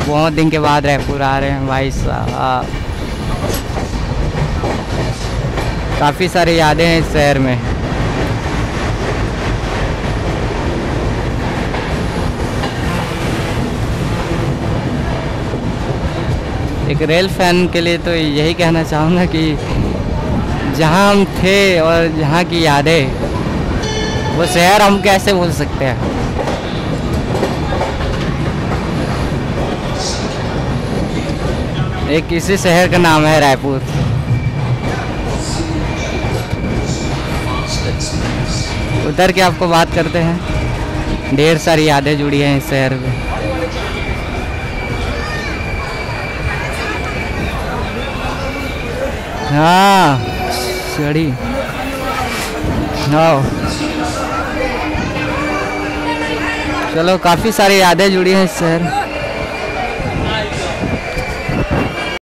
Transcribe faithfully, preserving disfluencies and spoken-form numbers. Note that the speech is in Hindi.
बहुत दिन के बाद रायपुर आ रहे हैं भाई साहब। काफ़ी सारी यादें हैं इस शहर में। एक रेल फैन के लिए तो यही कहना चाहूँगा कि जहाँ हम थे और जहाँ की यादें, वो शहर हम कैसे भूल सकते हैं। एक इसी शहर का नाम है रायपुर। उधर के आपको बात करते हैं। ढेर सारी यादें जुड़ी हैं इस शहर में। हाँ चढ़ी हाँ, चलो काफ़ी सारी यादें जुड़ी हैं इस शहर।